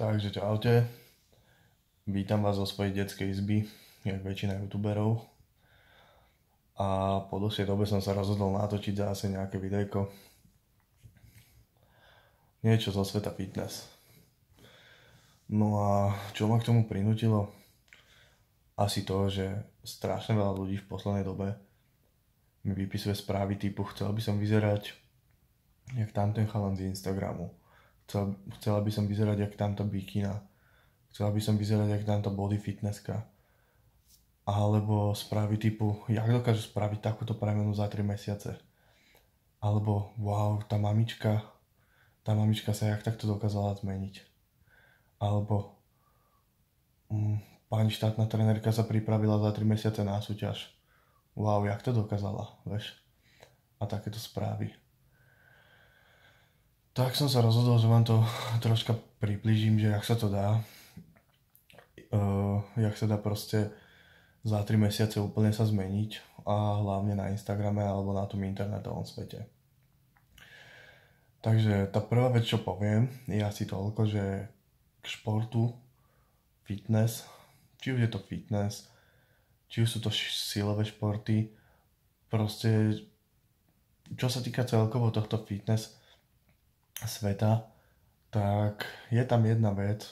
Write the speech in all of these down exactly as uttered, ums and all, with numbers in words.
Takže čaute, vítam vás zo svojej detskej izby, jak väčšina youtuberov. A po dlhšej dobe som sa rozhodol natočiť zase nejaké videjko. Niečo zo sveta fitness. No a čo ma k tomu prinútilo? Asi to, že strašne veľa ľudí v poslednej dobe mi vypisuje správy typu chcel by som vyzerať jak tamten chalan z Instagramu. Chcel, chcela by som vyzerať jak tamto bikina. Chcela by som vyzerať jak tamto body fitnesska. Alebo správy typu, jak dokážu spraviť takúto premenu za tri mesiace. Alebo wow, tá mamička, tá mamička sa jak takto dokázala zmeniť. Alebo mm, pani štátna trenérka sa pripravila za tri mesiace na súťaž. Wow, jak to dokázala, vieš? A takéto správy. Tak som sa rozhodol, že vám to troška priblížim, že jak sa to dá. Uh, jak sa dá proste za tri mesiace úplne sa zmeniť a hlavne na Instagrame alebo na tom internetovom svete. Takže tá prvá vec, čo poviem, je asi toľko, že k športu, fitness, či už je to fitness, či už sú to silové športy, proste čo sa týka celkovo tohto fitness sveta, tak je tam jedna vec,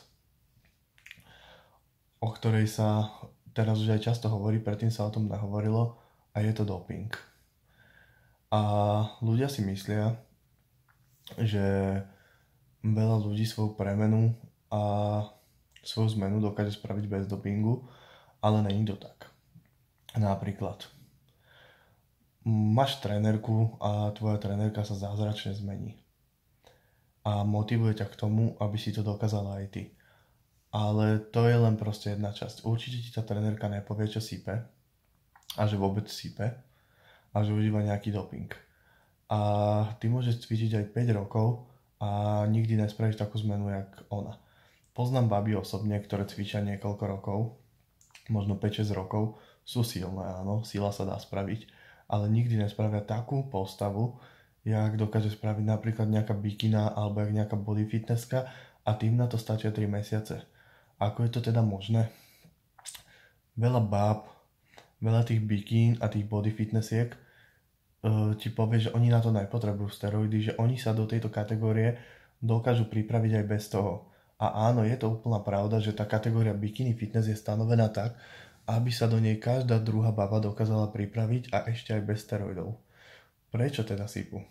o ktorej sa teraz už aj často hovorí, predtým sa o tom nehovorilo, a je to doping. A ľudia si myslia, že veľa ľudí svoju premenu a svoju zmenu dokáže spraviť bez dopingu, ale není to tak. Napríklad, máš trénerku a tvoja trénerka sa zázračne zmení. A motivuje ťa k tomu, aby si to dokázala aj ty. Ale to je len proste jedna časť. Určite ti tá trenérka nepovie, čo sype a že vôbec sype a že užíva nejaký doping. A ty môžeš cvičiť aj päť rokov a nikdy nespravíš takú zmenu, jak ona. Poznám baby osobne, ktoré cvičia niekoľko rokov, možno päť šesť rokov, sú silné, áno, sila sa dá spraviť, ale nikdy nespravia takú postavu, jak dokáže spraviť napríklad nejaká bikina alebo jak nejaká body fitnesska, a tým na to stačia tri mesiace. Ako je to teda možné? Veľa báb, veľa tých bikín a tých body fitnessiek uh, ti povie, že oni na to nepotrebujú steroidy, že oni sa do tejto kategórie dokážu pripraviť aj bez toho. A áno, je to úplná pravda, že tá kategória bikini fitness je stanovená tak, aby sa do nej každá druhá baba dokázala pripraviť a ešte aj bez steroidov. Prečo teda sypu?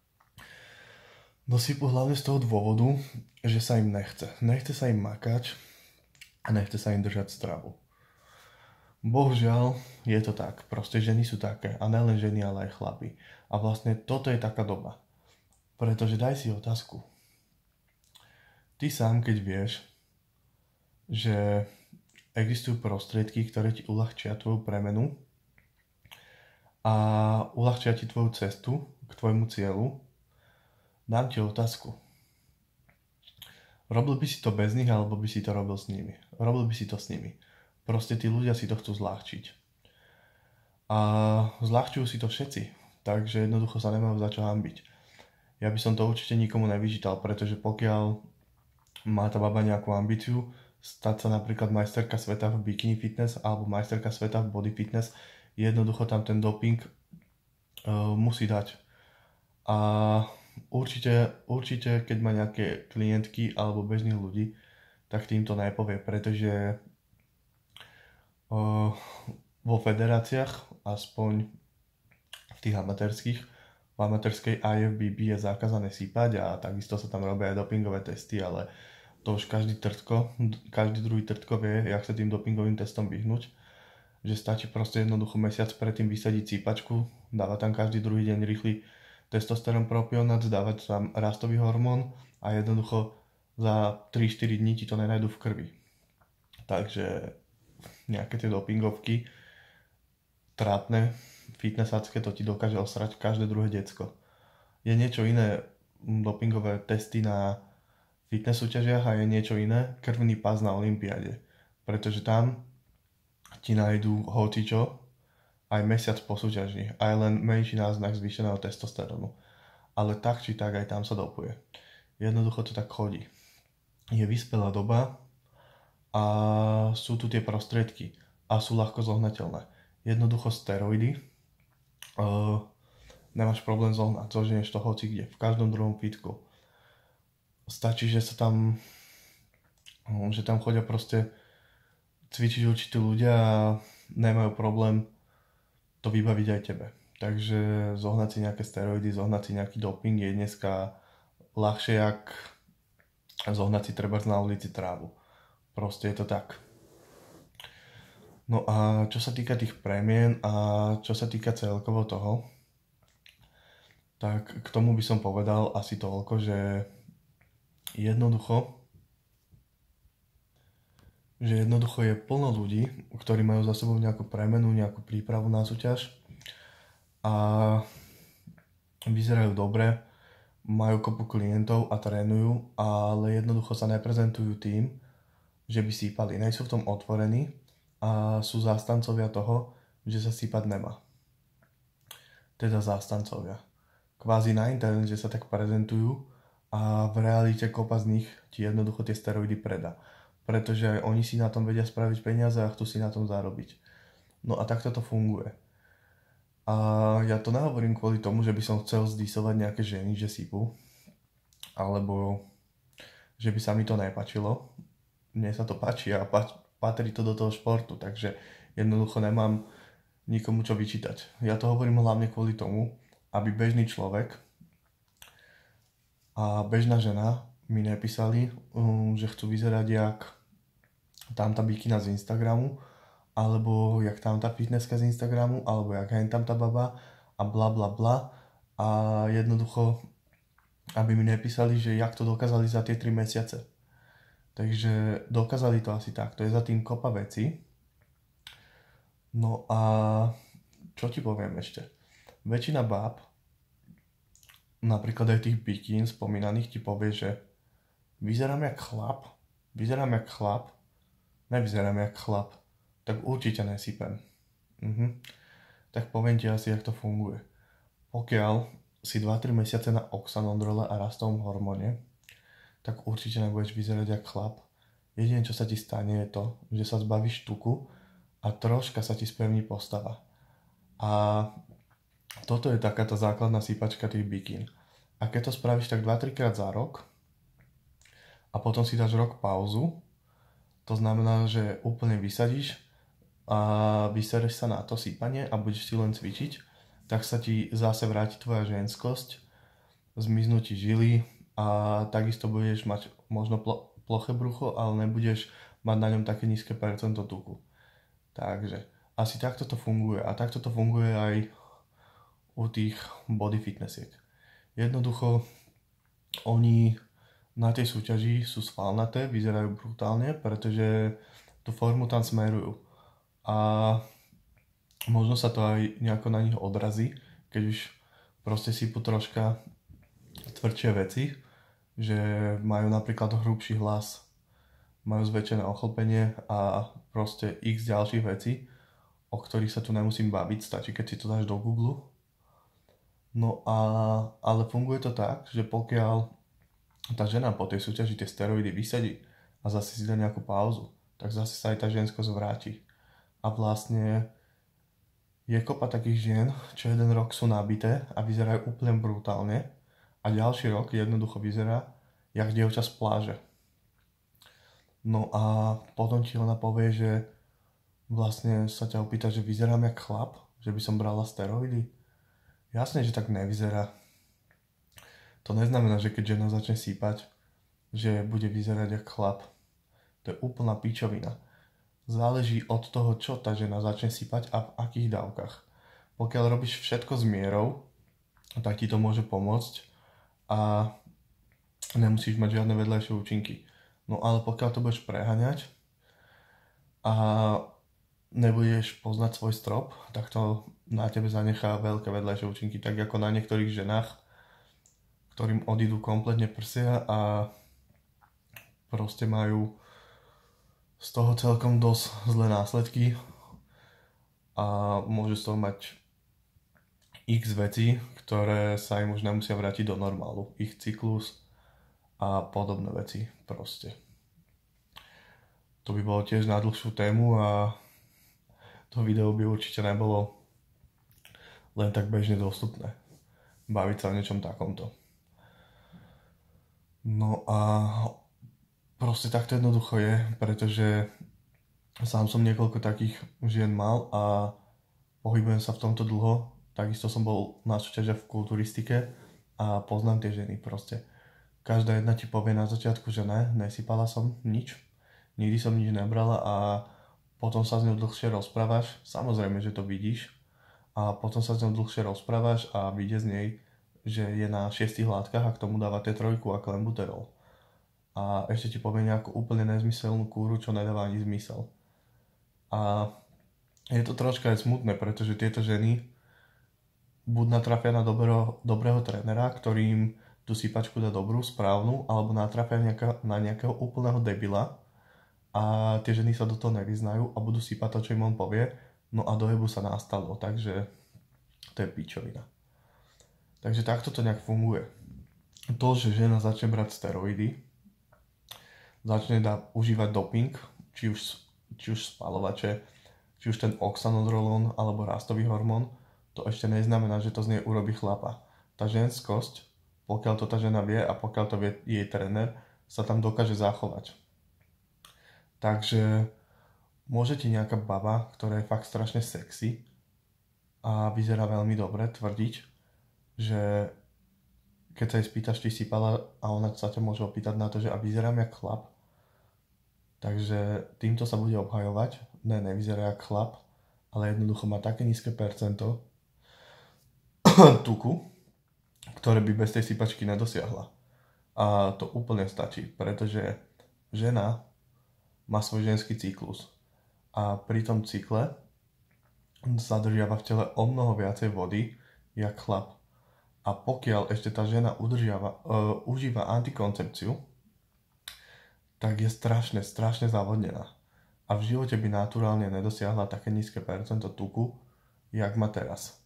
No sypu hlavne z toho dôvodu, že sa im nechce. Nechce sa im makať a nechce sa im držať stravu. Bohužiaľ je to tak. Proste ženy sú také. A nielen ženy, ale aj chlapi. A vlastne toto je taká doba. Pretože daj si otázku. Ty sám, keď vieš, že existujú prostriedky, ktoré ti uľahčia tvoju premenu a uľahčia ti tvoju cestu k tvojmu cieľu, dám ti otázku. Robil by si to bez nich, alebo by si to robil s nimi? Robil by si to s nimi. Proste tí ľudia si to chcú zľahčiť. A zľahčujú si to všetci. Takže jednoducho sa nemajú za čo hanbiť. Ja by som to určite nikomu nevyčítal, pretože pokiaľ má tá baba nejakú ambíciu stať sa napríklad majsterka sveta v bikini fitness alebo majsterka sveta v body fitness, jednoducho tam ten doping uh, musí dať. A určite, určite, keď má nejaké klientky alebo bežných ľudí, tak tým to nepovie, pretože uh, vo federáciách, aspoň v tých amatérských, v amatérskej I F B B je zakázané sypať a takisto sa tam robia aj dopingové testy, ale to už každý trtko, každý druhý trtko vie, jak sa tým dopingovým testom vyhnúť. Že stačí proste jednoducho mesiac predtým vysadiť sypačku, dáva tam každý druhý deň rýchly testosterón propionát, dávať tam rastový hormón a jednoducho za tri štyri dní ti to nenajdu v krvi. Takže nejaké tie dopingovky trápne, fitnessacké, to ti dokáže osrať každé druhé decko. Je niečo iné dopingové testy na fitness súťažiach a je niečo iné krvný pás na olympiáde. Pretože tam ti nájdú hocičo aj mesiac po súťaži, aj len menší náznak zvýšeného testosterónu. Ale tak či tak aj tam sa dopuje. Jednoducho to tak chodí. je vyspelá doba a sú tu tie prostriedky a sú ľahko zohnateľné. Jednoducho steroidy, uh, nemáš problém zohnať, zoženieš to hoci kde, v každom druhom fitku. Stačí, že sa tam, že tam chodia proste cvičiť určití ľudia a nemajú problém to vybaviť aj tebe. Takže zohnať si nejaké steroidy, zohnať si nejaký doping je dneska ľahšie, jak zohnať si trebárs na ulici trávu. Proste je to tak. No a čo sa týka tých prémien a čo sa týka celkovo toho, tak k tomu by som povedal asi toľko, že jednoducho že jednoducho je plno ľudí, ktorí majú za sebou nejakú premenu, nejakú prípravu na súťaž a vyzerajú dobre, majú kopu klientov a trénujú, ale jednoducho sa neprezentujú tým, že by sípali. Nejsú v tom otvorení a sú zástancovia toho, že sa sípať nemá. Teda zástancovia. Kvázi na internete sa tak prezentujú a v realite kopa z nich ti jednoducho tie steroidy predá. Pretože aj oni si na tom vedia spraviť peniaze a chcú si na tom zarobiť. No a takto to funguje. A ja to nehovorím kvôli tomu, že by som chcel zdisovať nejaké ženy, že sypú, alebo že by sa mi to nepáčilo. Mne sa to páči a patrí to do toho športu, takže jednoducho nemám nikomu čo vyčítať. Ja to hovorím hlavne kvôli tomu, aby bežný človek a bežná žena mi nepísali, že chcú vyzerať jak tam tá bikina z Instagramu, alebo jak tam tá fitnesska z Instagramu, alebo jak hen tam tá baba a bla bla bla. A jednoducho, aby mi nepísali, že jak to dokázali za tie tri mesiace. Takže dokázali to asi tak. To je za tým kopa veci. No a čo ti poviem ešte? Väčšina báb, napríklad aj tých bikín spomínaných, ti povie, že vyzerám jak chlap, vyzerám jak chlap, nevyzerám jak chlap, tak určite nesypem. Mhm. Tak poviem ti asi, jak to funguje. Pokiaľ si dva tri mesiace na oxanondrole a rastovom hormóne, tak určite nebudeš vyzerať jak chlap. Jediné, čo sa ti stane, je to, že sa zbavíš tuku a troška sa ti spevní postava. A toto je taká tá základná sypačka tých bikín. A keď to spravíš tak dva tri krát za rok a potom si dáš rok pauzu, to znamená, že úplne vysadíš a vysereš sa na to sypanie a budeš si len cvičiť, tak sa ti zase vráti tvoja ženskosť, zmiznú ti žily a takisto budeš mať možno plo- ploché brucho, ale nebudeš mať na ňom také nízke percento tuku. Takže asi takto to funguje a takto to funguje aj u tých body fitnessiek. Jednoducho oni na tej súťaži sú svalnaté, vyzerajú brutálne, pretože tú formu tam smerujú. A možno sa to aj nejako na nich odrazí, keď už proste sypú troška tvrdšie veci, že majú napríklad hrubší hlas, majú zväčšené ochlpenie a proste x ďalších vecí, o ktorých sa tu nemusím baviť, stačí keď si to dáš do Google. No a, ale funguje to tak, že pokiaľ tá žena po tej súťaži tie steroidy vysadí a zase si dá nejakú pauzu, tak zase sa aj tá ženskosť vráti. A vlastne je kopa takých žien, čo jeden rok sú nabité a vyzerajú úplne brutálne a ďalší rok jednoducho vyzerá jak dievča z pláže. No a potom ti ona povie, že vlastne sa ťa opýta, že vyzerám jak chlap, že by som brala steroidy. Jasne, že tak nevyzerá. To neznamená, že keď žena začne sípať, že bude vyzerať ako chlap. To je úplná pičovina. Záleží od toho, čo tá žena začne sípať a v akých dávkach. Pokiaľ robíš všetko s mierou, tak ti to môže pomôcť a nemusíš mať žiadne vedľajšie účinky. No ale pokiaľ to budeš preháňať a nebudeš poznať svoj strop, tak to na tebe zanechá veľké vedľajšie účinky, tak ako na niektorých ženách, ktorým odídu kompletne prsia a proste majú z toho celkom dosť zlé následky a môžu z toho mať x vecí, ktoré sa im už nemusia vrátiť do normálu. Ich cyklus a podobné veci proste. to by bolo tiež na dlhšiu tému a to video by určite nebolo len tak bežne dostupné. Baviť sa o niečom takomto. No a proste takto jednoducho je, pretože sám som niekoľko takých žien mal a pohybujem sa v tomto dlho. Takisto som bol na súťažiach v kulturistike a poznám tie ženy proste. Každá jedna ti povie na začiatku, že ne, nesypala som nič. Nikdy som nič nebrala a potom sa s ňou dlhšie rozprávaš. Samozrejme, že to vidíš. A potom sa s ňou dlhšie rozprávaš a vidie z nej, že je na šiestich látkach a k tomu dáva té tri a klenbuterol. A ešte ti povie nejakú úplne nezmyselnú kúru, čo nedáva ani zmysel. A je to troška aj smutné, pretože tieto ženy buď natrafia na dobrého, dobrého trénera, ktorý im tú sypačku dá dobrú, správnu, alebo natrafia nejaká, na nejakého úplného debila a tie ženy sa do toho nevyznajú a budú sypať to, čo im on povie, no a dojebu sa nastalo, takže to je pičovina. Takže takto to nejak funguje. To, že žena začne brať steroidy, začne dá užívať doping, či už, či už spalovače, či už ten oxanodrolón alebo rastový hormón, to ešte neznamená, že to z nej urobí chlapa. Tá ženskosť, pokiaľ to tá žena vie a pokiaľ to vie jej tréner, sa tam dokáže zachovať. Takže môže ti nejaká baba, ktorá je fakt strašne sexy a vyzerá veľmi dobre, tvrdiť, že keď sa jej spýtaš, či sypala a ona sa ťa môže opýtať na to, že a vyzerám jak chlap, takže týmto sa bude obhajovať, ne, nevyzerá jak chlap, ale jednoducho má také nízke percento tuku, ktoré by bez tej sypačky nedosiahla. A to úplne stačí, pretože žena má svoj ženský cyklus a pri tom cykle zadržiava v tele o mnoho viacej vody jak chlap. A pokiaľ ešte tá žena udržiava, uh, užíva antikoncepciu, tak je strašne, strašne zavodnená. A v živote by naturálne nedosiahla také nízke percento tuku, jak má teraz.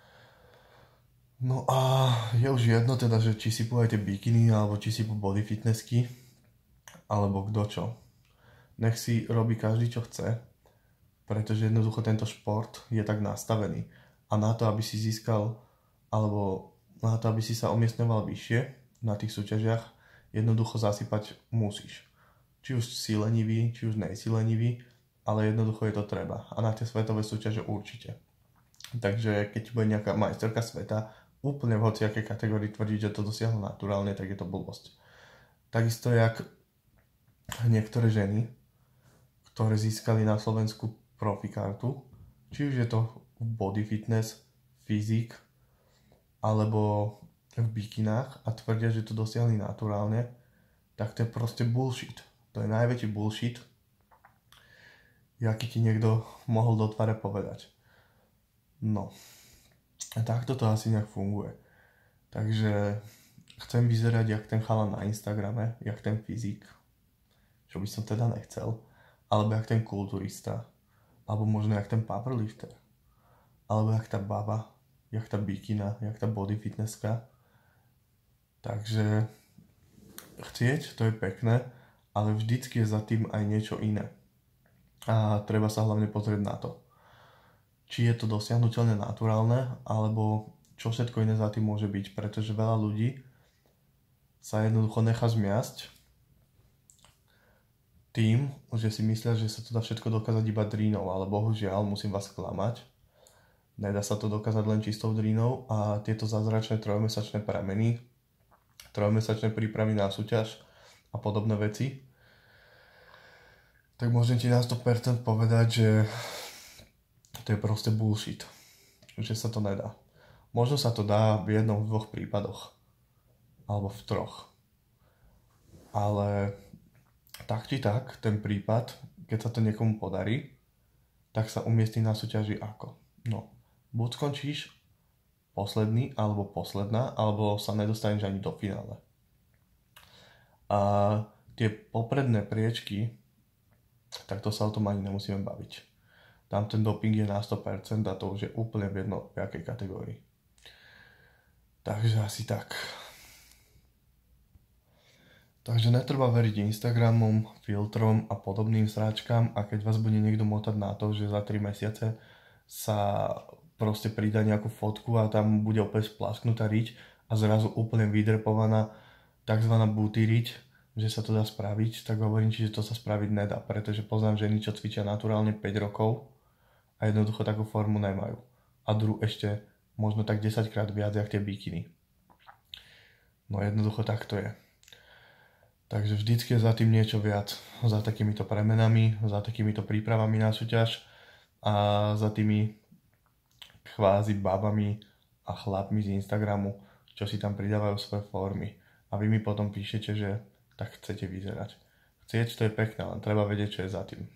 No a je už jedno teda, že či si tie bikiny, alebo či si po body fitnessky, alebo kto čo. Nech si robí každý, čo chce, pretože jednoducho tento šport je tak nastavený. A na to, aby si získal, alebo na to, aby si sa umiestňoval vyššie na tých súťažiach, jednoducho zasypať musíš. Či už si lenivý, či už nejsi lenivý, ale jednoducho je to treba. A na tie svetové súťaže určite. Takže keď bude nejaká majsterka sveta, úplne v hociakej kategórii tvrdiť, že to dosiahlo naturálne, tak je to blbosť. Takisto jak niektoré ženy, ktoré získali na Slovensku profikartu, či už je to body fitness, fyzik, alebo v bikinách a tvrdia, že to dosiahli naturálne, tak to je proste bullshit. To je najväčší bullshit, jaký ti niekto mohol do tváre povedať. No. A takto to asi nejak funguje. Takže chcem vyzerať jak ten chalan na Instagrame, jak ten fyzik, čo by som teda nechcel, alebo jak ten kulturista, alebo možno jak ten powerlifter, alebo jak tá baba, jak tá bikina, jak tá body fitnesska. Takže chcieť, to je pekné, ale vždycky je za tým aj niečo iné. A treba sa hlavne pozrieť na to, či je to dosiahnuteľne naturálne, alebo čo všetko iné za tým môže byť, pretože veľa ľudí sa jednoducho nechá zmiasť tým, že si myslia, že sa to dá všetko dokázať iba drínou, ale bohužiaľ musím vás klamať. Nedá sa to dokázať len čistou drínou a tieto zázračné trojmesačné premeny, trojmesačné prípravy na súťaž a podobné veci, tak môžem ti na sto percent povedať, že to je proste bullshit. Že sa to nedá. Možno sa to dá v jednom, v dvoch prípadoch. Alebo v troch. Ale tak či tak, ten prípad, keď sa to niekomu podarí, tak sa umiestni na súťaži ako? No, buď skončíš posledný, alebo posledná, alebo sa nedostaneš ani do finále. A tie popredné priečky, tak to sa o tom ani nemusíme baviť. Tam ten doping je na sto percent a to už je úplne v jedno v jakej kategórii. Takže asi tak. Takže netreba veriť Instagramom, filtrom a podobným sráčkam a keď vás bude niekto motať na to, že za tri mesiace sa proste pridá nejakú fotku a tam bude opäť splasknutá riť a zrazu úplne vydrepovaná tzv. Booty riť, že sa to dá spraviť, tak hovorím ti, že to sa spraviť nedá, pretože poznám ženy, čo cvičia naturálne päť rokov a jednoducho takú formu nemajú. A druhú ešte možno tak desaťkrát viac, jak tie bikiny. No jednoducho tak to je. Takže vždycky je za tým niečo viac. Za takýmito premenami, za takýmito prípravami na súťaž a za tými kvázi babami a chlapmi z Instagramu, čo si tam pridávajú svoje formy. A vy mi potom píšete, že tak chcete vyzerať. Chcieť to je pekné, len treba vedieť, čo je za tým.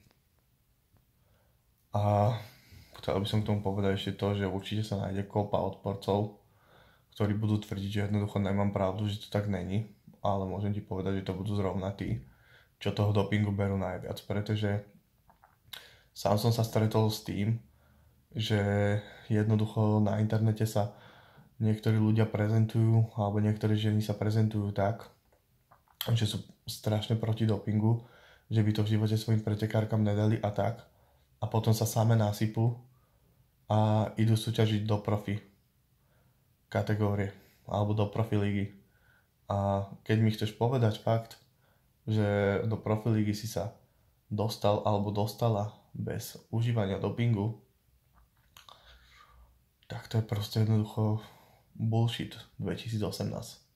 A chcel by som k tomu povedať ešte to, že určite sa nájde kopa odporcov, ktorí budú tvrdiť, že jednoducho nemám pravdu, že to tak není. Ale môžem ti povedať, že to budú zrovna tí, čo toho dopingu berú najviac, pretože sám som sa stretol s tým, že jednoducho na internete sa niektorí ľudia prezentujú, alebo niektoré ženy sa prezentujú tak, že sú strašne proti dopingu, že by to v živote svojim pretekárkam nedali a tak, a potom sa same nasypú a idú súťažiť do profi kategórie, alebo do profi ligy. A keď mi chceš povedať fakt, že do profilígy si sa dostal alebo dostala bez užívania dopingu, tak to je proste jednoducho bullshit dvetisícosemnásť.